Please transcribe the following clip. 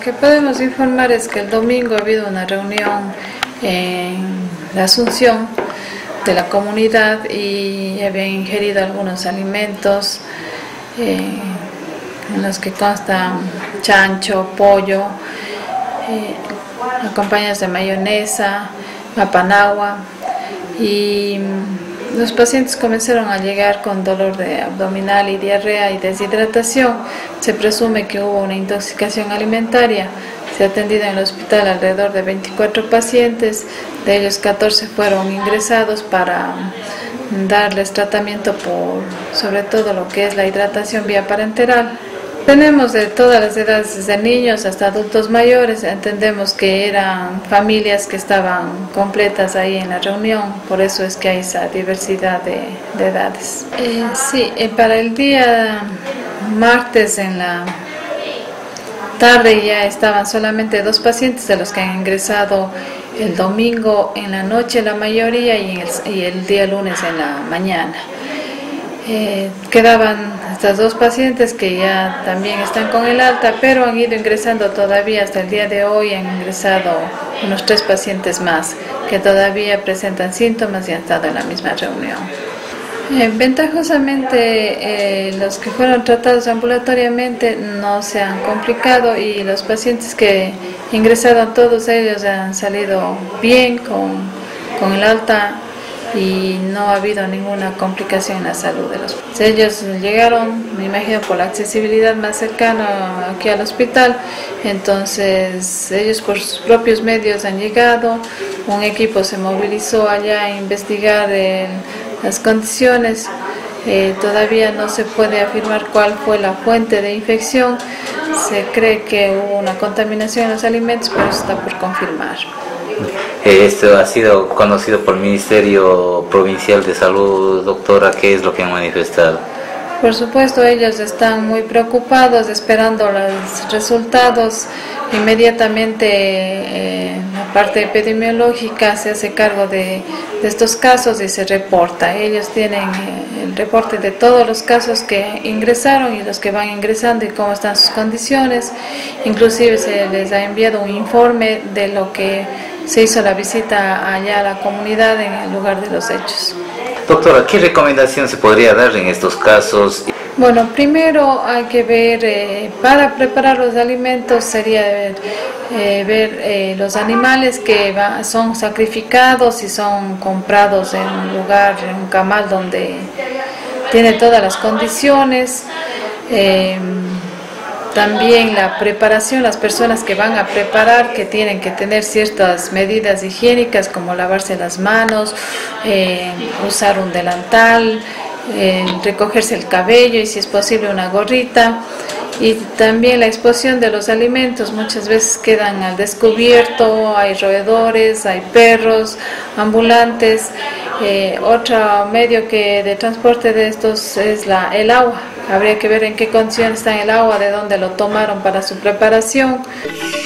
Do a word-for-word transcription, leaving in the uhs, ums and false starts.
Lo que podemos informar es que el domingo ha habido una reunión en la Asunción de la comunidad y habían ingerido algunos alimentos eh, en los que constan chancho, pollo, eh, acompañados de mayonesa, mapanagua, y los pacientes comenzaron a llegar con dolor de abdominal y diarrea y deshidratación. Se presume que hubo una intoxicación alimentaria. Se ha atendido en el hospital alrededor de veinticuatro pacientes, de ellos catorce fueron ingresados para darles tratamiento por sobre todo lo que es la hidratación vía parenteral. Tenemos de todas las edades, desde niños hasta adultos mayores. Entendemos que eran familias que estaban completas ahí en la reunión, por eso es que hay esa diversidad de, de edades. Eh, sí, eh, para el día martes en la tarde ya estaban solamente dos pacientes de los que han ingresado el domingo en la noche la mayoría y el, y el día lunes en la mañana. Eh, quedaban estas dos pacientes que ya también están con el alta, pero han ido ingresando todavía hasta el día de hoy. Han ingresado unos tres pacientes más que todavía presentan síntomas y han estado en la misma reunión. Eh, ventajosamente eh, los que fueron tratados ambulatoriamente no se han complicado y los pacientes que ingresaron, todos ellos han salido bien con, con el alta y no ha habido ninguna complicación en la salud de los pacientes. Ellos llegaron, me imagino, por la accesibilidad más cercana aquí al hospital, entonces ellos por sus propios medios han llegado. Un equipo se movilizó allá a investigar el, las condiciones. Eh, todavía no se puede afirmar cuál fue la fuente de infección. Se cree que hubo una contaminación en los alimentos, pero eso está por confirmar. Esto ha sido conocido por el Ministerio Provincial de Salud, doctora. ¿Qué es lo que han manifestado? Por supuesto, ellos están muy preocupados, esperando los resultados. Inmediatamente eh, la parte epidemiológica se hace cargo de, de estos casos y se reporta. Ellos tienen eh, el reporte de todos los casos que ingresaron y los que van ingresando y cómo están sus condiciones. Inclusive se les ha enviado un informe de lo que se hizo la visita allá a la comunidad en el lugar de los hechos. Doctora, ¿qué recomendación se podría dar en estos casos? Bueno, primero hay que ver, eh, para preparar los alimentos sería ver, eh, ver eh, los animales que va, son sacrificados y son comprados en un lugar, en un camal donde tiene todas las condiciones. Eh, También la preparación, las personas que van a preparar, que tienen que tener ciertas medidas higiénicas como lavarse las manos, eh, usar un delantal, eh, recogerse el cabello y si es posible una gorrita. Y también la exposición de los alimentos, muchas veces quedan al descubierto, hay roedores, hay perros, ambulantes. Eh, otro medio que de transporte de estos es la, el agua. Habría que ver en qué condición está el agua, de dónde lo tomaron para su preparación.